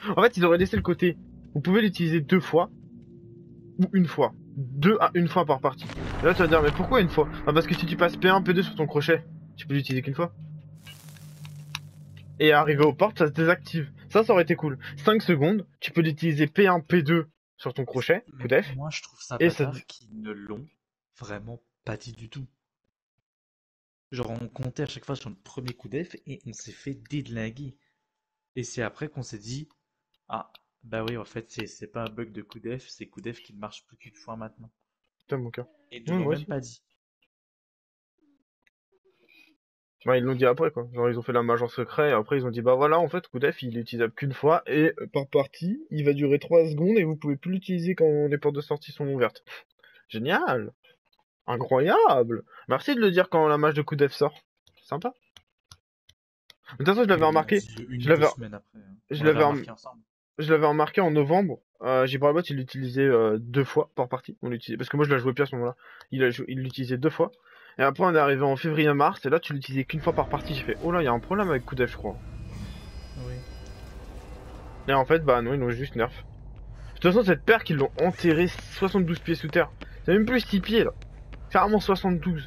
En fait, ils auraient laissé le côté. Vous pouvez l'utiliser 2 fois ou une fois. 2 à 1 fois par partie. Et là, tu vas dire, mais pourquoi une fois? Ah, parce que si tu passes P1, P2 sur ton crochet, tu peux l'utiliser qu'une fois. Et arrivé aux portes, ça se désactive. Ça aurait été cool. 5 secondes, tu peux l'utiliser P1, P2 sur ton crochet, coup Mais d'F. moi, je trouve ça Et ça. bâtard qu'ils ne l'ont vraiment pas dit du tout. Genre, on comptait à chaque fois sur le premier coup d'œuf et on s'est fait dédlinguer. Et c'est après qu'on s'est dit, ah, bah oui, en fait, c'est pas un bug de coup d'œuf, c'est coup d'œuf qui ne marche plus qu'une fois maintenant. Putain, mon cœur. Et ils ne Ouais, l'ont moi même aussi. pas dit. Ouais, ils l'ont dit après, quoi. Genre, ils ont fait la mage en secret, et après, ils ont dit, bah voilà, en fait, coup d'F, il est utilisable qu'une fois, et par partie, il va durer 3 secondes, et vous pouvez plus l'utiliser quand les portes de sortie sont ouvertes. Génial! Incroyable! Merci de le dire quand la mage de coup d'F sort. Sympa. De toute façon, je Ils l'avais l'ont remarqué. dit une Je ou deux l'avais, semaines après, hein. je On l'avait l'avais, remarqué ensemble. je l'avais remarqué en novembre. Jibralbot, il l'utilisait 2 fois par partie. On l'utilisait parce que moi je la jouais plus à ce moment-là. Il l'utilisait 2 fois. Et après on est arrivé en février-mars et là tu l'utilisais qu'une fois par partie. J'ai fait oh là il y a un problème avec coup d'œuf je crois. Oui. Et en fait bah non ils l'ont juste nerf. De toute façon cette paire qu'ils l'ont enterré 72 pieds sous terre. C'est même plus 6 pieds là. Carrément 72.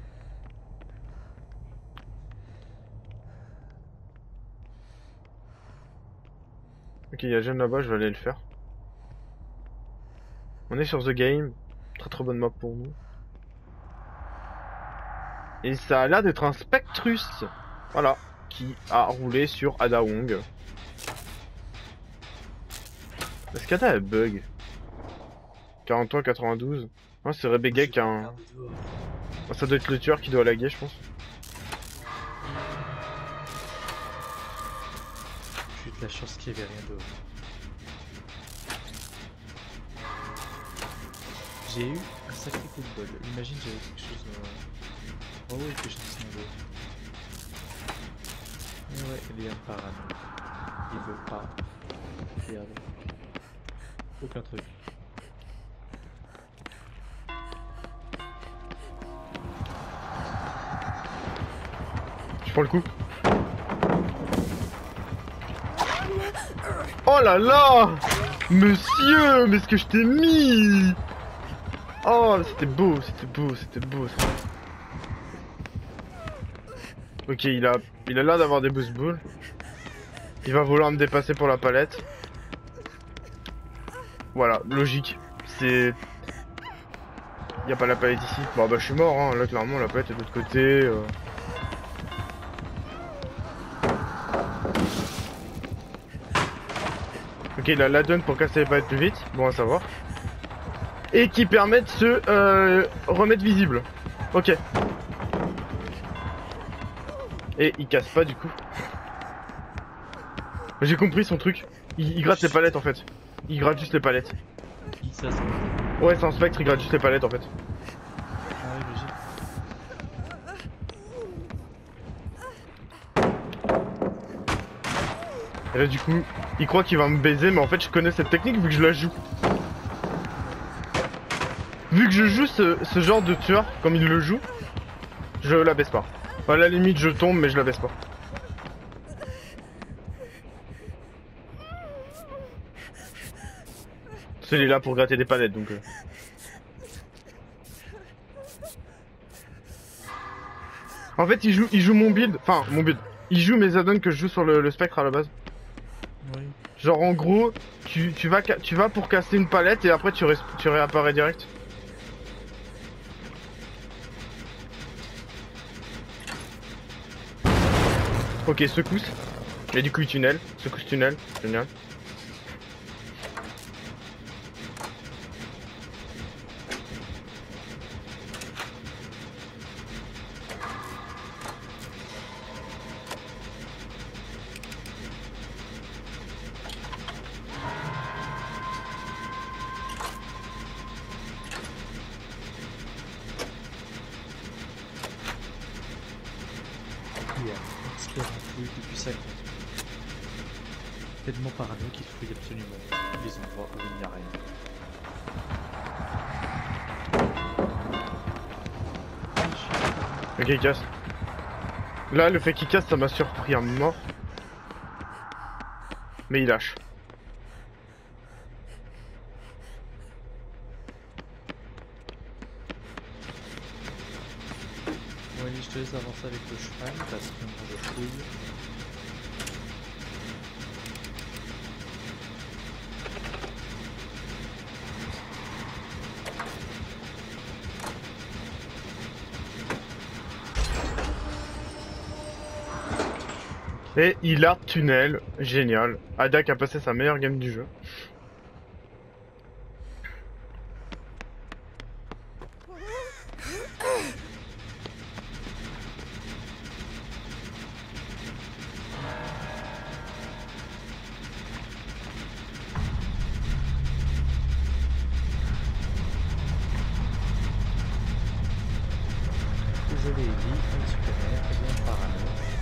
Ok il y a Jeanne là-bas je vais aller le faire. On est sur The Game. Très très bonne map pour nous. Et ça a l'air d'être un Spectrus. Voilà. Qui a roulé sur Ada Wong. Est-ce qu'Ada elle bug? 43, 92. Non, c'est Rebecca qui a un. Regarde dehors. Ah, ça doit être le tueur qui doit laguer, je pense. J'ai eu de la chance qu'il n'y avait rien dehors. J'ai eu un sacré coup de bol. Imagine j'avais quelque chose. Oh oui, que je descendais. Mais ouais, Liam parano. Il veut pas perdre aucun truc. Je prends le coup. Oh là là! Monsieur, mais ce que je t'ai mis! Oh, c'était beau, c'était beau, c'était beau ça. Ok, il a l'air d'avoir des boost balls. Il va vouloir me dépasser pour la palette. Voilà, logique. C'est. Y a pas la palette ici. Bon bah je suis mort, hein. Là clairement la palette est de l'autre côté. Ok, il a la donne pour casser les palettes plus vite. Bon à savoir. Et qui permet de se remettre visible. Ok. Et il casse pas du coup. J'ai compris son truc. Il gratte les palettes en fait. Il gratte juste les palettes. Qui ça c'est? Ouais, c'est un spectre, il gratte juste les palettes en fait. Ah ouais, logique. Et là du coup, il croit qu'il va me baiser, mais en fait je connais cette technique vu que je la joue. Vu que je joue ce genre de tueur, comme il le joue, je la baisse pas. À la limite je tombe, mais je la baisse pas. Il est là pour gratter des palettes donc. En fait il joue mon build, enfin mon build. Il joue mes add-ons que je joue sur le spectre à la base. Oui. Genre en gros, tu vas pour casser une palette et après tu réapparais direct. Ok, secousse. Et du coup il tunnel, secousse tunnel, génial. Il a expert en fouille depuis 5 ans. Tellement parano qu'il fouille absolument tous les endroits où il n'y a rien. Ok il casse. Là le fait qu'il casse ça m'a surpris à mort. Mais il lâche. Vas-y, je te laisse avancer avec le cheval parce que moi je fouille. Et il a tunnel, génial. Adak a passé sa meilleure game du jeu. Désolé, Ellie, on se connaît, très bien parano.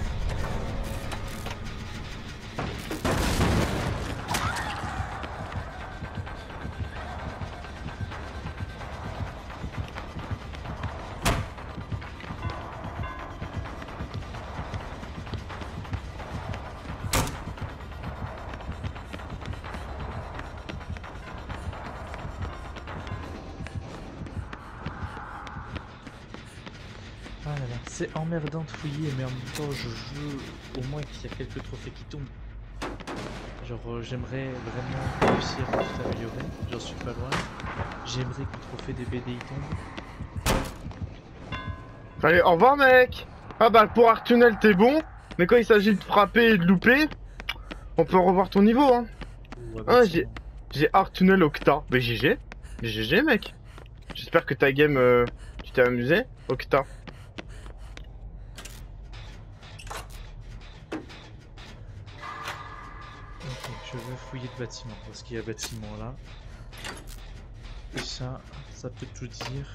Ah là là, c'est emmerdant de fouiller, mais en même temps, je veux au moins qu'il y a quelques trophées qui tombent. Genre, j'aimerais vraiment réussir à tout améliorer, j'en suis pas loin. J'aimerais que le trophée des BD y tombe. Allez, au revoir mec. Ah bah pour Arc Tunnel t'es bon, mais quand il s'agit de frapper et de louper, on peut revoir ton niveau hein. Ouais, Ah, bah, j'ai Arc Tunnel Octa. Mais GG. GG mec. J'espère que ta game, tu t'es amusé. Octa. ok, je veux fouiller le bâtiment, parce qu'il y a un bâtiment là. Et ça peut tout dire.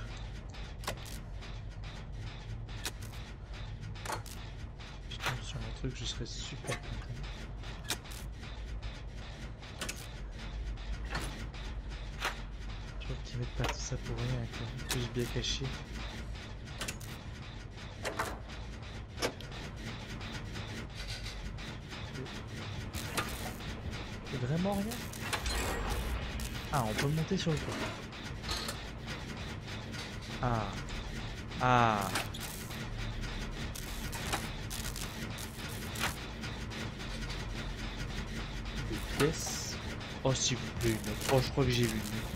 Je tombe sur un truc, je serais super content. Je vois qu'ils mettent pas tout ça pour rien, quoi. Juste bien caché. C'est vraiment rien. Ah, on peut monter sur le toit. Ah. Ah. Des pièces. Oh, s'il vous plaît, une autre. Oh, je crois que j'ai vu une autre.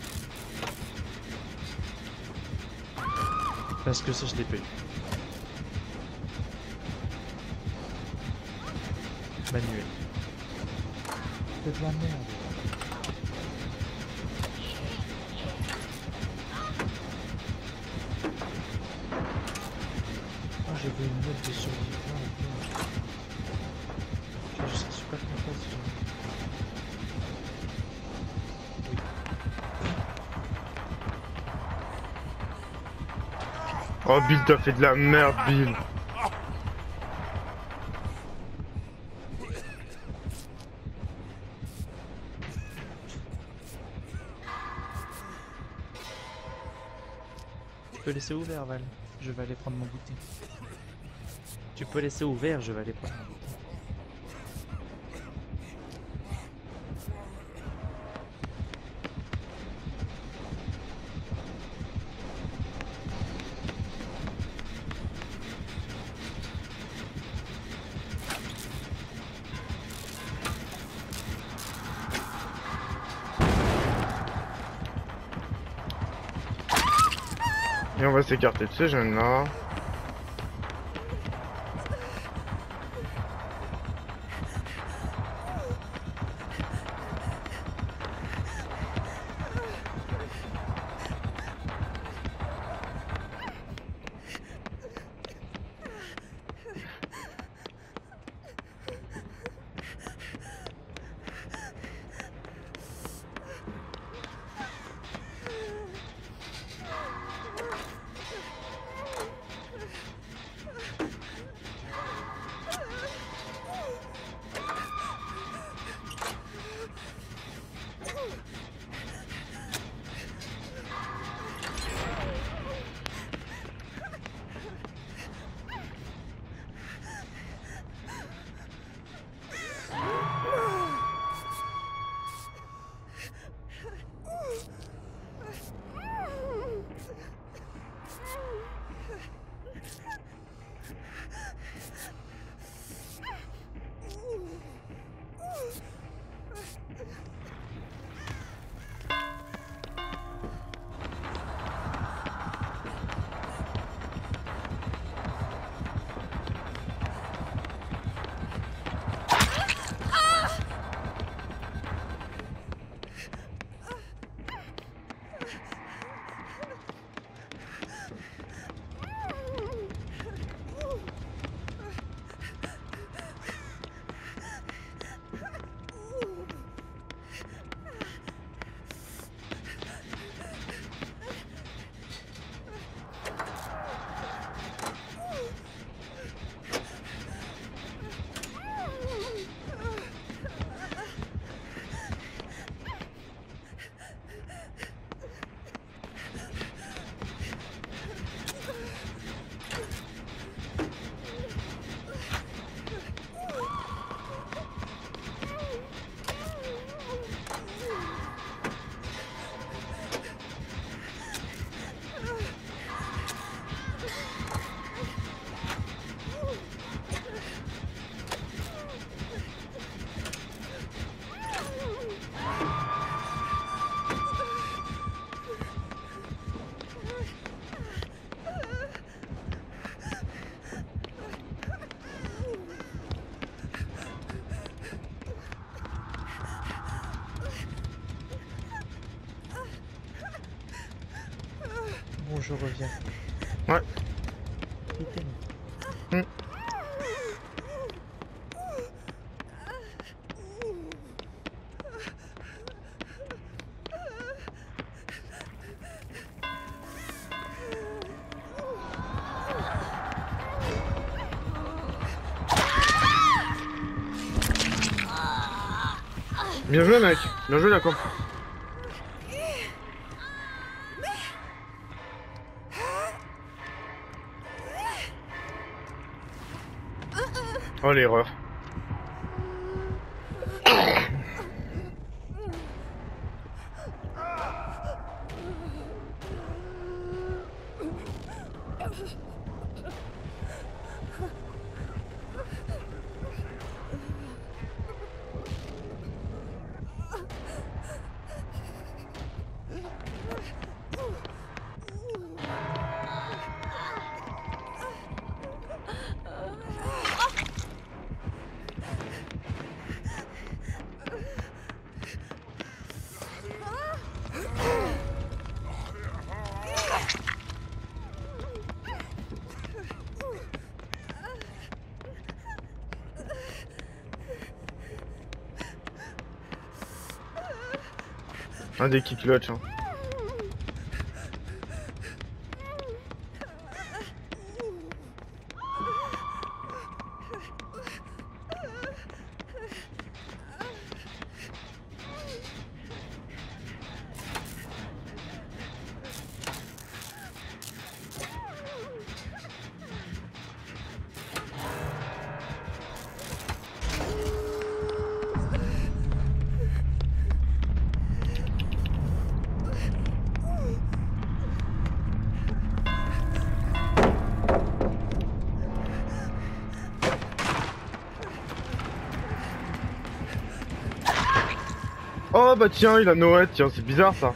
Parce que ça, je l'ai pas eu. Manuel. C'est de la merde. Oh, j'ai vu une note de survivant. Je serais super content si j'en Oh Bill t'as fait de la merde Bill. Tu peux laisser ouvert, Val. Je vais aller prendre mon goûter. Tu peux laisser ouvert, je vais aller prendre mon goûter. Et on va s'écarter de ce jeune là. bon, je reviens. Ouais. Putain. Bien joué mec, bien joué la comp. Oh l'erreur. Un des qui clutch hein. Oh bah tiens, il a Noët, tiens, c'est bizarre ça.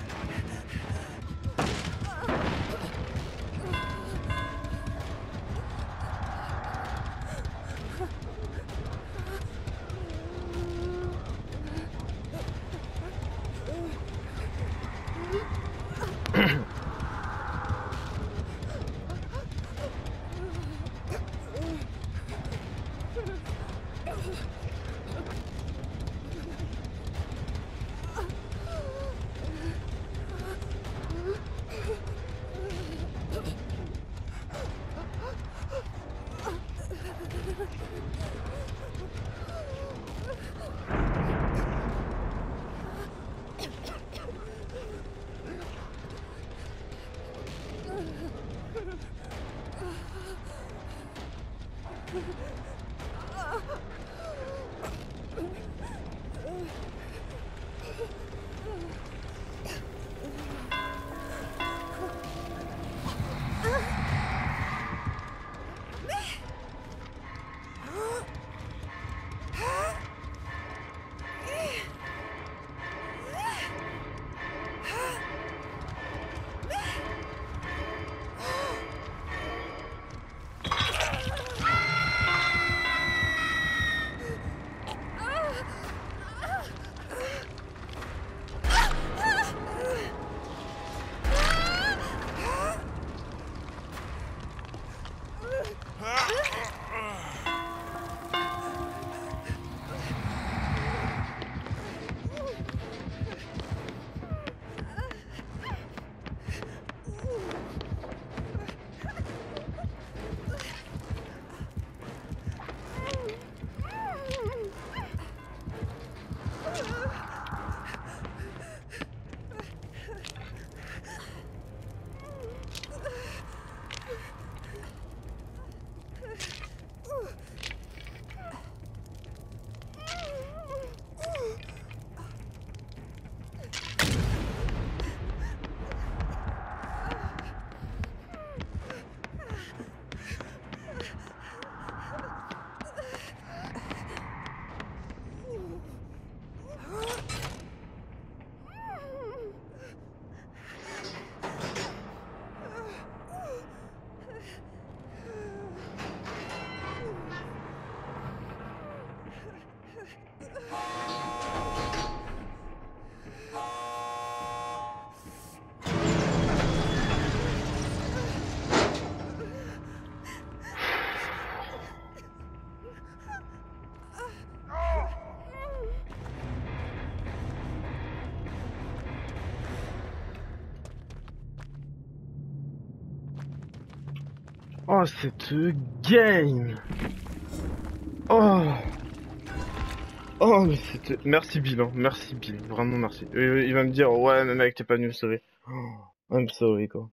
Oh, cette game. Oh. Oh, mais c'était... Merci Bill, hein. Merci Bill, vraiment merci. Il va me dire, ouais, mais mec, t'es pas venu me sauver. Oh, I'm sorry, quoi.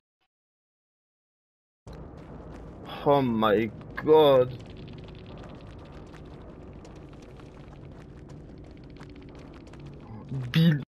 Oh my god. Bill,